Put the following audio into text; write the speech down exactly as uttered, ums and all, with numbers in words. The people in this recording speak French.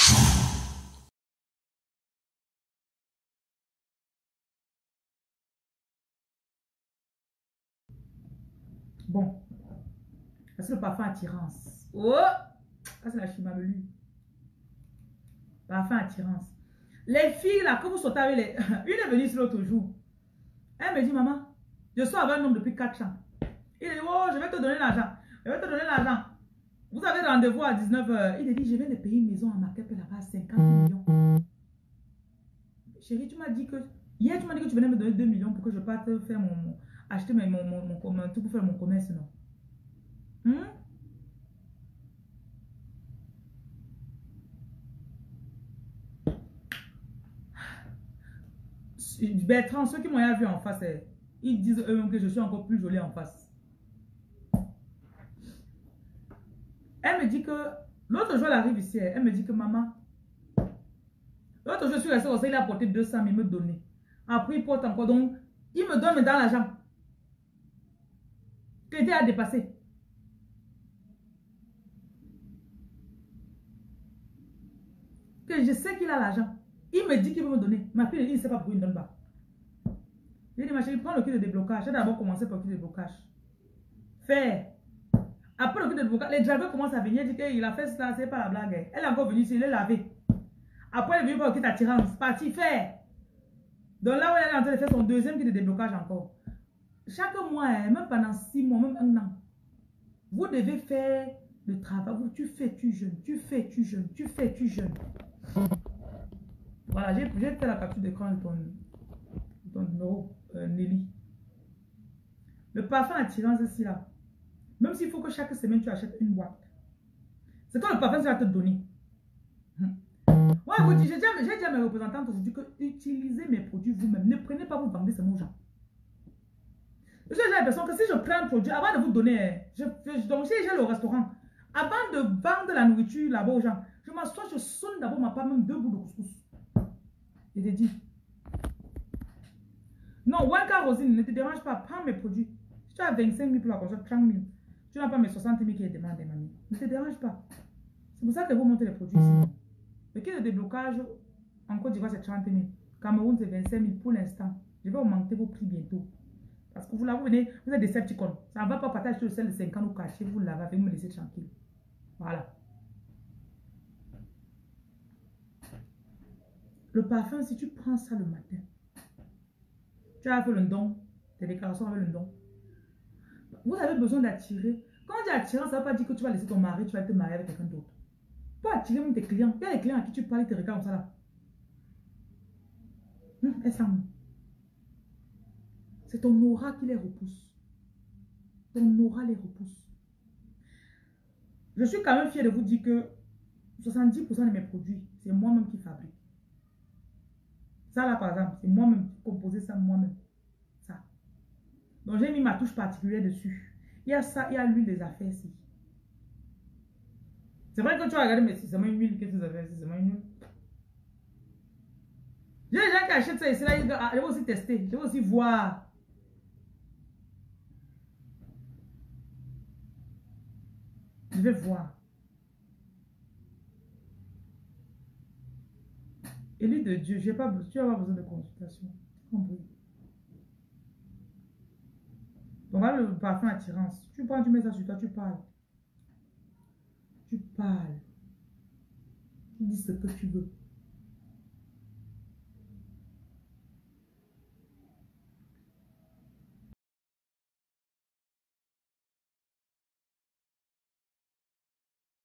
Bon. Parce que le parfum attirance. Oh! Ça, c'est la chimamelu. Parfum attirance. Les filles, là, que vous sautez avec les... Une est venue sur l'autre jour. Elle me dit, maman, je sors avec un homme depuis quatre ans. Il dit, oh, je vais te donner l'argent. Je vais te donner l'argent. Vous avez rendez-vous à dix-neuf heures. Il dit, je viens de payer une maison à Marquette là-bas à cinquante millions. Chérie, tu m'as dit que... Hier, tu m'as dit que tu venais me donner deux millions pour que je parte faire mon... mon acheter mon, mon, mon, mon, mon, tout pour faire mon commerce, non? Hmm? Bertrand, ceux qui m'ont vu en face, ils disent eux-mêmes que je suis encore plus jolie en face. Elle me dit que, l'autre jour elle arrive ici, elle me dit que maman, l'autre jour je suis restée au il a apporté deux cents mille me donner. Après il porte encore, donc il me donne dans l'argent. Que Dieu a dépassé. Que je sais qu'il a l'argent. Il me dit qu'il veut me donner. Ma fille, il ne sait pas pourquoi il ne donne pas. J'ai dit, ma chérie, prends le kit de déblocage. J'ai d'abord commencé par le kit de déblocage. Faire. Après le kit de déblocage, les drivers commencent à venir. Il dit qu'il a fait ça, c'est pas la blague. Elle est encore venue ici, il est lavé. Après, elle est venue par le kit d'attirance. Parti, faire. Donc là où elle est en train de faire son deuxième kit de déblocage encore. Chaque mois, même pendant six mois, même un an, vous devez faire le travail. Tu fais, tu jeûnes. Tu fais, tu jeûnes. Tu fais, tu jeûnes. Voilà, j'ai fait la capture d'écran de ton, de ton numéro, euh, Nelly. Le parfum attirant, c'est là. Même s'il faut que chaque semaine tu achètes une boîte. C'est quand le parfum ça va te donner. Moi, écoute, j'ai dit à mes représentants aujourd'hui que utilisez mes produits vous-même. Ne prenez pas vous vendre ces mots gens. J'ai l'impression que si je prends un produit, avant de vous donner, je, je, donc si j'ai le restaurant, avant de vendre la nourriture là-bas aux gens, je m'assois, je sonne d'abord ma part, même deux bouts de couscous. Je te dis. Non, Wanka Rosine, ne te dérange pas, prends mes produits. Si tu as vingt-cinq mille pour la console, trente mille. Tu n'as pas mes soixante mille qui est demandé, mamie. Ne te dérange pas. C'est pour ça que vous montez les produits ici. Le kit de déblocage, en Côte d'Ivoire, c'est trente mille. Cameroun, c'est vingt-cinq mille pour l'instant. Je vais augmenter vos prix bientôt. Parce que vous là, vous venez, vous êtes des Decepticons. Ça ne va pas partager le sel de cinquante ou quartier, vous l'avez avec, vous me laissez tranquille. Voilà. Le parfum, si tu prends ça le matin, tu as fait le don, tes déclarations avec le don. Vous avez besoin d'attirer. Quand tu attirer, ça ne veut pas dire que tu vas laisser ton mari, tu vas te marier avec quelqu'un d'autre. Pour attirer même tes clients. Il y a des clients à qui tu parles, ils te regardent comme ça là. Hum, elles s'en... C'est ton aura qui les repousse. Ton aura les repousse. Je suis quand même fière de vous dire que soixante-dix pour cent de mes produits, c'est moi-même qui fabrique. Ça là par exemple, c'est moi-même qui composé ça moi-même. Ça. Donc j'ai mis ma touche particulière dessus. Il y a ça, il y a l'huile des affaires ici. C'est vrai que tu vas regarder, mais c'est seulement une huile, qu'est-ce que ça fait? C'est seulement une huile. J'ai des gens qui achètent ça ici, là, ils, ah, je vais aussi tester, je vais aussi voir. Je vais voir. Élie de Dieu, j'ai pas, tu n'as pas besoin de consultation. Compris. Donc là, le parfum attirance. Tu prends, tu mets ça sur toi, tu parles. Tu parles. Tu dis ce que tu veux.